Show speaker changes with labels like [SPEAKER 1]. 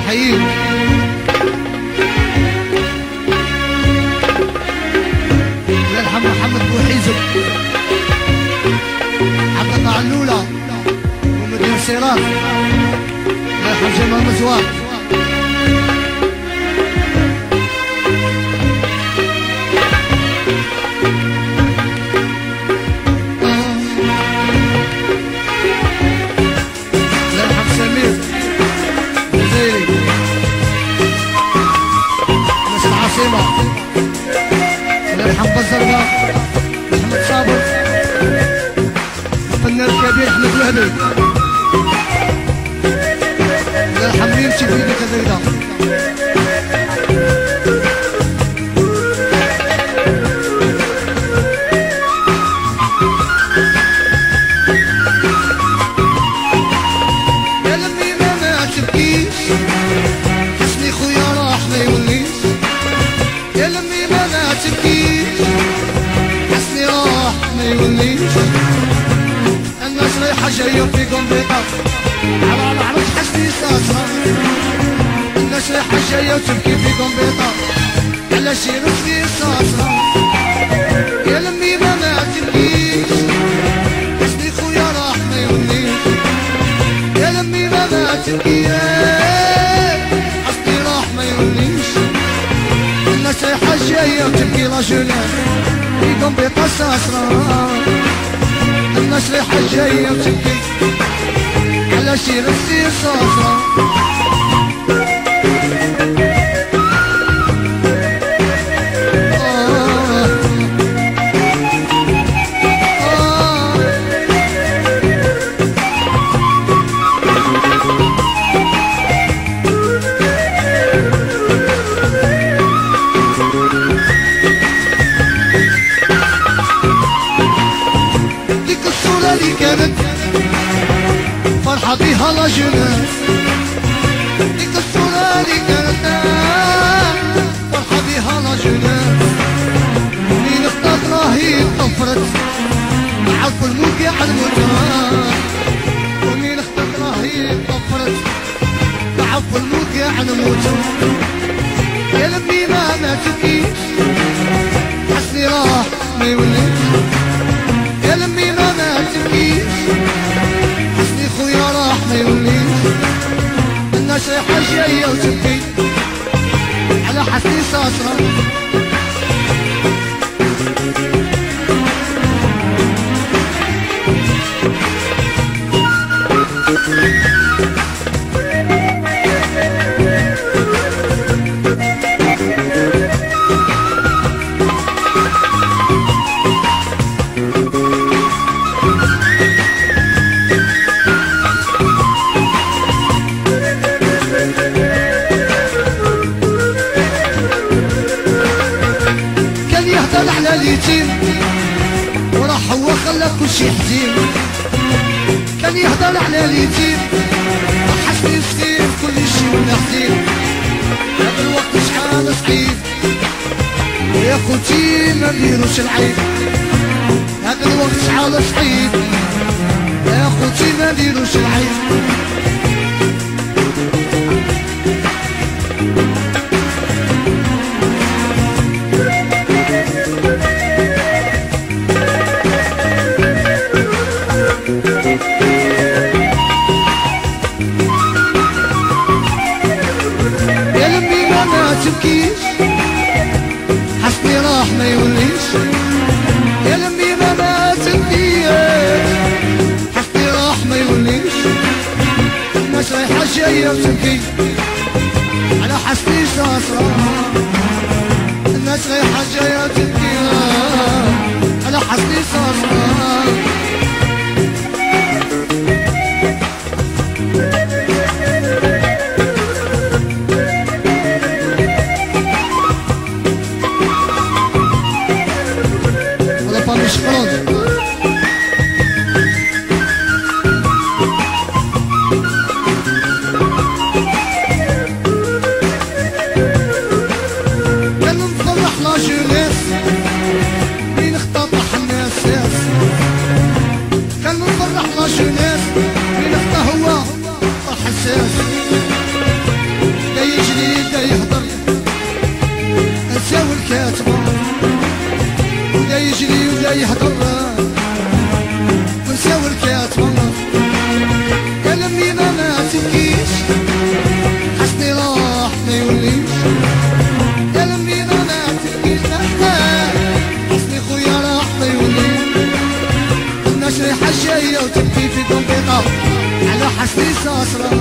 [SPEAKER 1] نحييك. الله يرحم محمد بوحيزب، عبد علولة ومدير سيرات، الله يرحم جمال مزوار. الله يرحم بزربة محمد صابر، الفنان الكبير احمد الوهبي، الله يرحم يمشي في يدك هذا. يا لمي ما تبكيش، حسني خويا راح ما يوليش. يا لمي ما تبكيش، حسني راح ما يوليش. الناس رايحة جاية في قنبيطة على العرش حسني ساسرة. الناس رايحة جاية وتبكي في قنبيطة على شي رسلي ساسرة. يا لمي ما تبكيش، حسني خويا راح ما يوليش. يا لمي ما تبكيش، حسني راح ما يوليش. الناس رايحة جاية وتبكي لا جولان في قنبيطة ساسرة. الناس رايحة جاية وتبكي على شي رسي ساسرة. اللي كانت فرحة بيها لا جناس، ديك الصورة اللي كانت فرحة بيها لا جناس. مين اختار راهي طفرت مع كل موقع الموتى. ومين اختار راهي طفرت مع كل موقع الموتى. يا لمي ما تبكيش، حسني راح ما يوليش. يا لمي ما تبكيش، حسني خويا راح ما يوليش. الناس رايحة جاية وتبكي على حسني ساسرة. على اليتيم وراح هو خلى كل شي حزين. كان يهضر على اليتيم وحسني ستيف كل شي ولا حزين. هذا الوقت شحال صعيب ويا خوتي ما نديروش العيب. هذا الوقت شحال صعيب يا خوتي ما نديروش العيب. تبكيش، حسني راح ما يوليش. يا لمي ما تبكيش، حسني راح ما يوليش. الناس رايحة جاية وتبكي على حسني ساسرة. الناس رايحة جاية وتبكي على حسني ساسرة. حسني ساسرة